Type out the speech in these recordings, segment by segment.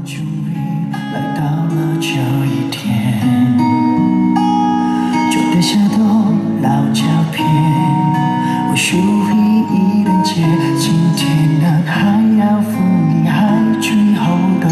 终于来到了这一天，就留下多老照片，我数一一连接。今天呢，还要赴你海最后的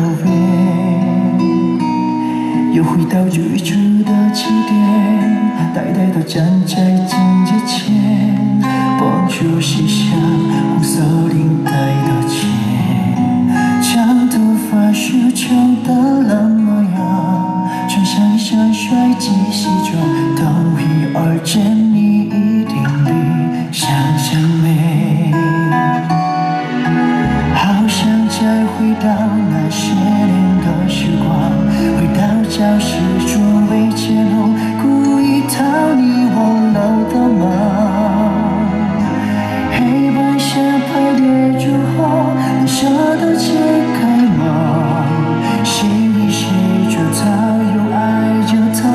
约，又回到最初的起点，呆呆地站在镜子前，绷住西下红色领带的结。 长头发梳成的冷模样，穿上一身帅气西装，等一而见你一定比想象美。好想再回到那些年的时光，回到教室座位前后，故意讨你忘了的吗？黑板下排列之后，你舍得解开吗？谁依谁着他，又爱着他。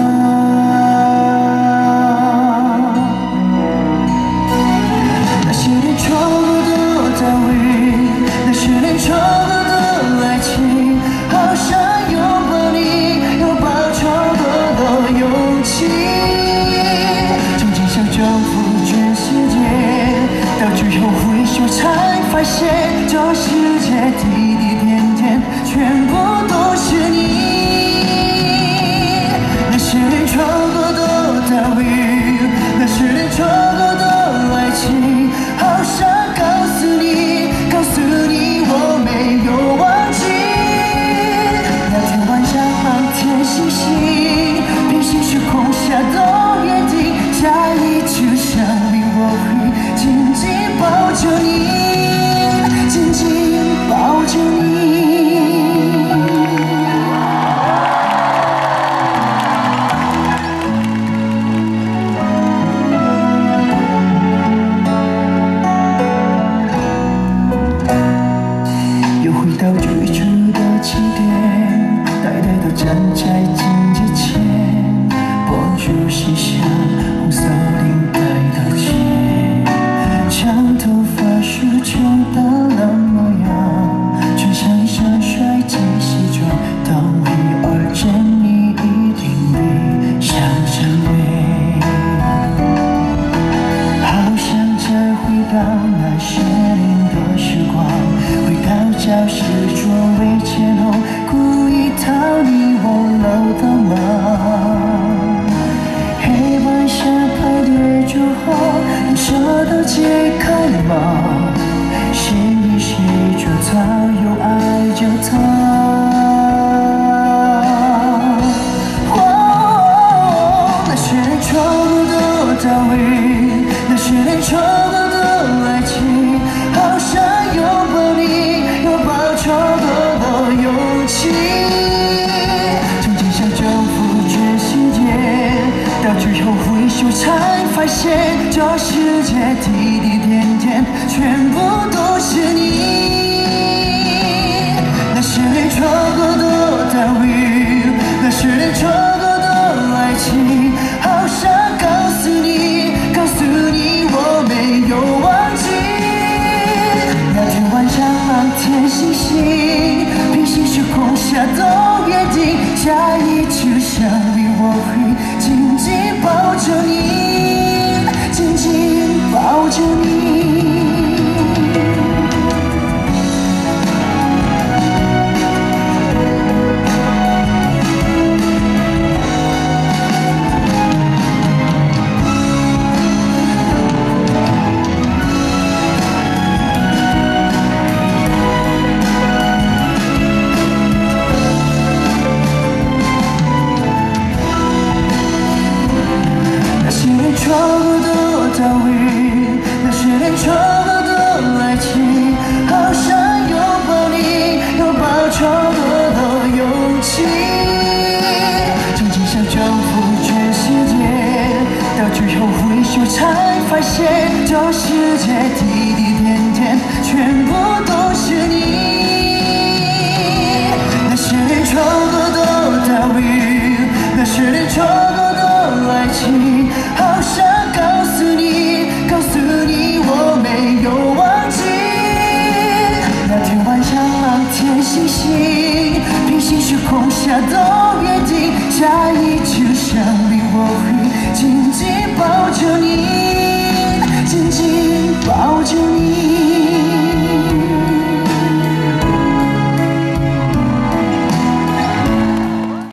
那些年错过的大雨，那些年错过的爱情，好想拥抱你，拥抱错过的勇气。曾经想征服全世界，到最后回首才发现，这世界滴滴点点，全部都是你。那些年错过的大雨，那些年错过的爱情，好想告诉你，告诉你我没有忘记。那天晚上满天星星，平行时空下的约定，下一次相遇我会紧紧抱着你，紧紧抱着你。又回到最初的起点，呆呆地站在镜子前，绷住西下红色领带的结。 长头发梳成的冷模样，穿上一身帅气西装，等一而见你一定比想象美。好想再回到那些年的时光，回到教室座位前后，故意讨你忘了的吗？黑板下排列之后，你舍得解开吗？谁依谁着他，又爱着他。那些年错过的大雨，那些年错过的爱情，好想拥抱你，拥抱错过的勇气。曾经想征服全世界，到最后回首才发现，这世界滴滴点点，全部都是你。那些年错过的大雨，那些年错过的爱情，好想告诉你，告诉你我没有忘记。那天晚上满天星星，平行时空下的约定，下一次相遇我会紧紧抱着你，紧紧抱着你。错过的大雨，那些年错过的爱情，好想拥抱你，拥抱错过的勇气。曾经想征服全世界，到最后回首才发现，这